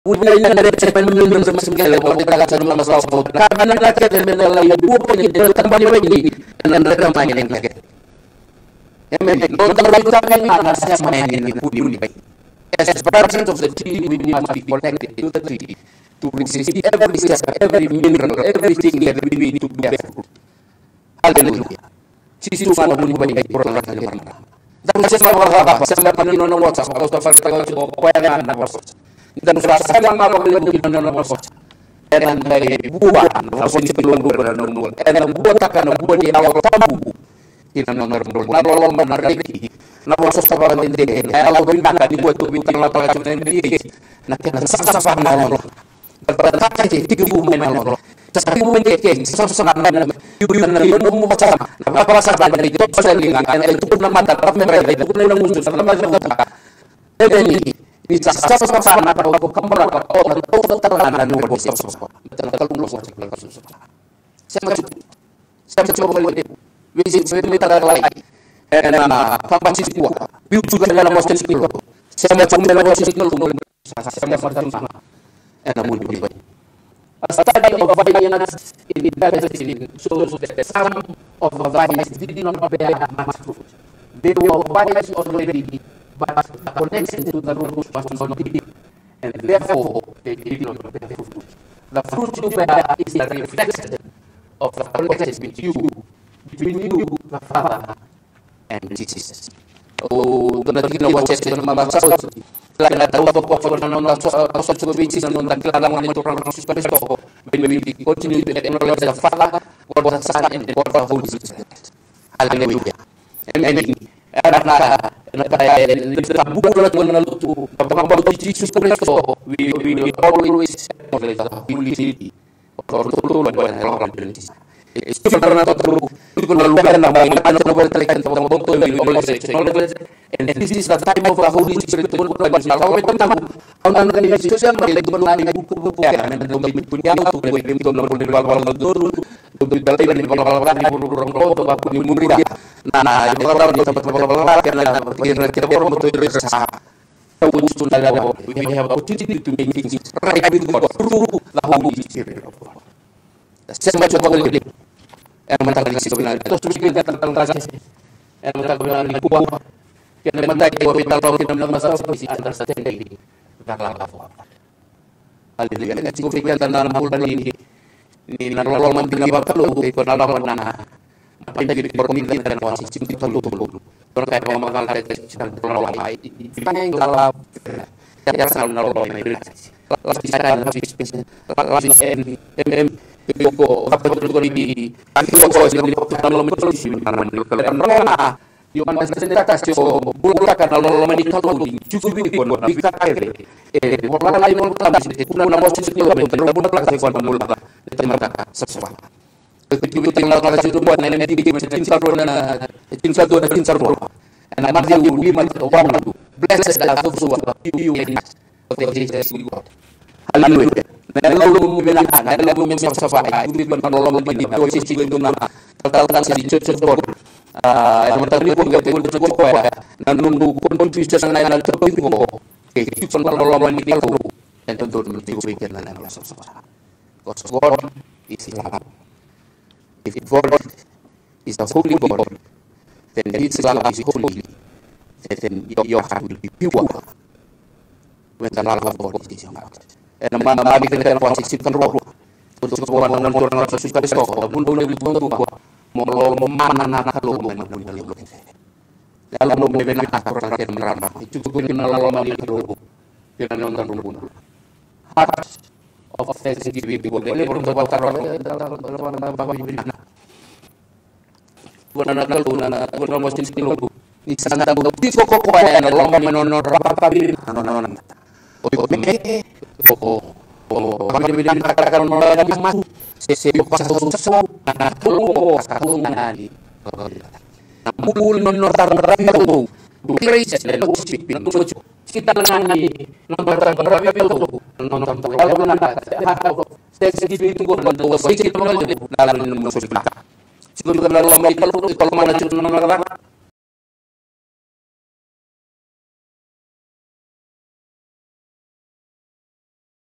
Una ina na recha pa nung sa masingala ko kita sa mga masaw ko. Kami na natin men la yu po ni de tambani wa ni nan ra ma ni ngake. Emen no tambani ko kan na sa ma ni ku ni ba. As president of the treaty, we must be protected to the treaty to resist every step, every mineral, everything that we need to bear fruit. Hallelujah. Sisi tu mana boleh bagi orang lain mana. Dan saya apa saya panino no WhatsApp atau tahu tahu apa yang anda buat. Dan saya yang mau boleh no WhatsApp. Dan dari buah, kalau sini belum buat no. Dan buat takkan buat di awal tamu. Kita no no lagi. Na vossa stava vendendo ela brinca di quel tubo la pagazione di na che non sa fa no per taccare ti bu me no sa bu me che sa na yu na no mo cha na pa sa ba di to sa linga na tu na mata pa me re tu na musu sa na ma ta e ni sa na pa ko kamera pa o to ta na no ko sa ta ka lu so sa boleh visit kita lagi pambasis kuah biu juga dalam proses itu saya macam dalam proses itu saya macam sana namun lebih baik study of violence in the Palestine shows that some of the violence did not bear much fruit. They were violence already, but the connection to the root was not deep, and therefore they did not bear fruit. The fruit you bear is the reflection of the connection between you, the Father, and Jesus. Oh, dan kita nak baca cerita nama bangsa itu. Lain tahu apa nama asal cuba bici dan nak kelang orang itu orang Yesus Kristus. When we continue to acknowledge the Father, God the Son, and God the Holy Spirit. Hallelujah. Amen. Jesus Kristus. We always acknowledge the Holy Trinity. Itu karena terlalu luar nama anak berteriak tentang botol ini oleh and this is the time of the Holy Spirit pun kalau kita tahu anak ini sosial media itu mengenai buku-buku ya dan punya untuk dulu balik dari orang-orang di murid nah orang di tempat karena kita orang betul berusaha tahu sudah ada we have opportunity to make things right with God through the Holy Spirit of God. Saya coba boleh yang mentang di situ terus kita tentang kasih yang mentang di kuah yang mentang di hospital kalau kita dalam masalah posisi antara sendiri dalam apa haleluya kan cukup fikir tentang bulan ini narolo manting apa kalau ikut narolo mana apa yang jadi permintaan dan posisi itu dulu terkait pemagal dari narolo kita yang dalam ya selalu narolo ini Yoko apa itu di anti kok di dalam metode karena yo man senta kasih bukan karena lo medical cukup pun bisa kere wala lain mo tabi kuna na mo sisi ko ben na bunak la ko na mula ito maka sesuatu ketika tinggal kalau situ buat nenek di tin sarro na and I'm not we man orang itu blessed that you hallelujah. Lalu bilang ada lalu memang safai itu menolong begini itu sisi itu nama tentang si cucu yang tadi pun gak boleh cukup ya dan nunggu pun bisa lain itu itu menolong begini lalu dan tentu mesti pikirkan dan because God is love. If God is the holy God, then His love is holy. Then your heart will be pure when the love of God is in your heart. And mami kita posisi kan roh untuk sebuah orang Yesus Kristus bunuh lebih bunuh mau mana kalau dalam benar orang yang merana itu juga lalu mami itu kita nonton bunuh heart of thanksgiving boleh berbuat taruh dalam bapa ibu bukan kalau mesti itu di sana bukti kok ya lalu menono apa bikin kami bilang katakan melalui masuk sesibuk pasal sesuatu satu nani mukul nonotar rapi itu kreis dan usik pintu kita nani nomor rapi itu nonton kalau nana sedikit itu gua sedikit dalam musuh kita sebelum kalau mana curang